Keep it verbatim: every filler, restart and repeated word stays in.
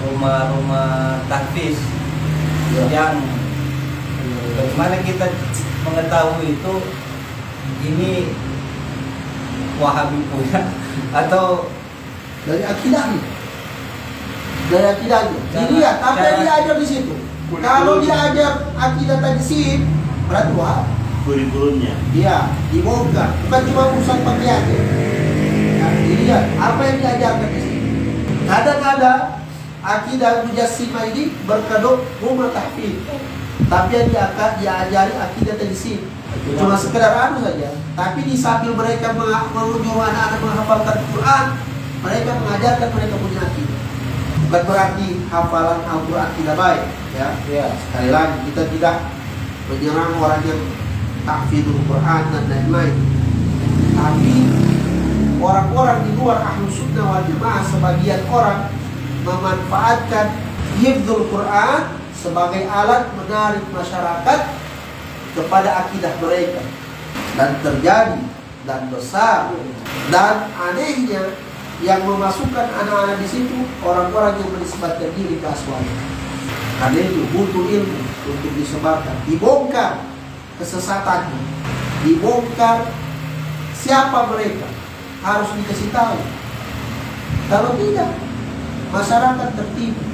rumah-rumah tahfiz Ya. yang bagaimana kita mengetahui itu ini Wahabi punya atau Dari akidahnya, dari akidahnya. Cara- Dilihat apa yang cara- dia ajar di situ. Kurikulum. Kalau dia ajar akidah tajsim, berarti wah, kurikulumnya. dia dibongkar. Bukan cuma urusan pakaiannya. Ya, dilihat apa yang diajarkan di situ. Kadang-kadang akidah mujassimah ini berkedok rumah tahfiz, tapi yang dia akan diajari akidah tajsim. Cuma sekedar anu saja. Tapi di sambil mereka meng- menyuruh anak-anak menghafalkan Quran, mereka mengajarkan mereka punya akidah. Bukan berarti hafalan Al-Quran tidak baik, ya. ya Sekali lagi kita tidak menyerang orang yang tahfidzul Quran dan lain-lain. Tapi orang-orang di luar Ahlus Sunnah wal Jamaah, sebagian orang memanfaatkan hifdzul Quran sebagai alat menarik masyarakat kepada akidah mereka, dan terjadi dan besar dan anehnya yang memasukkan anak-anak di situ orang-orang yang menisbatkan diri ke aswali. Karena itu butuh ilmu untuk disebarkan, dibongkar kesesatannya, dibongkar siapa mereka, harus dikasih tahu. Kalau tidak, masyarakat tertipu.